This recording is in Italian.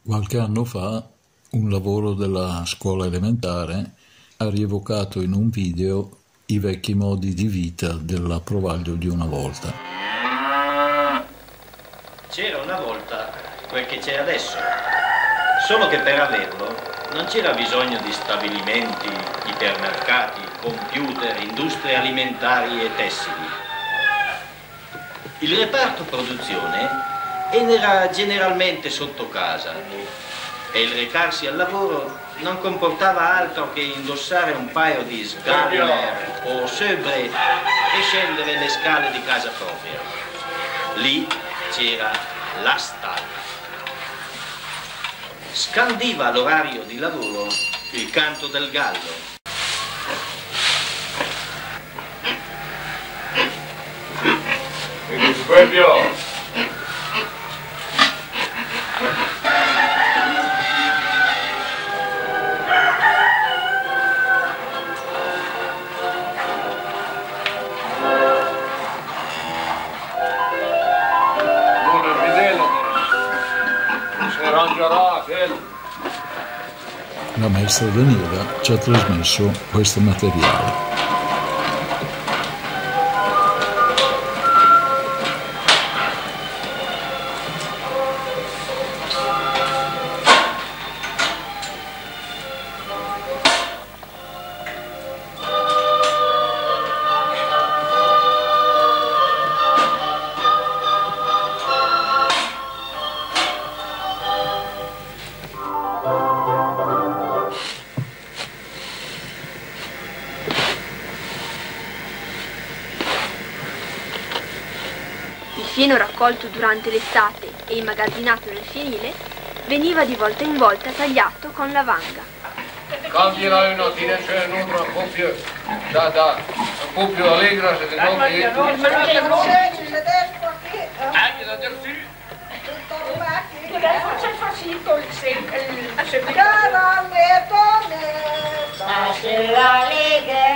Qualche anno fa un lavoro della scuola elementare ha rievocato in un video i vecchi modi di vita dell'Approvaglio di una volta. C'era una volta quel che c'è adesso, solo che per averlo non c'era bisogno di stabilimenti, ipermercati, computer, industrie alimentari e tessili. Il reparto produzione era generalmente sotto casa e il recarsi al lavoro non comportava altro che indossare un paio di sgabiner o sobre e scendere le scale di casa propria. Lì c'era la stalla. Scandiva l'orario di lavoro il canto del gallo. Mi sveglio! La maestra Daniela ci ha trasmesso questo materiale. Il fieno raccolto durante l'estate e immagazzinato nel fienile veniva di volta in volta tagliato con la vanga. Cambierai una direzione un po' più, un po' più allegra, se no che... Stasera allegre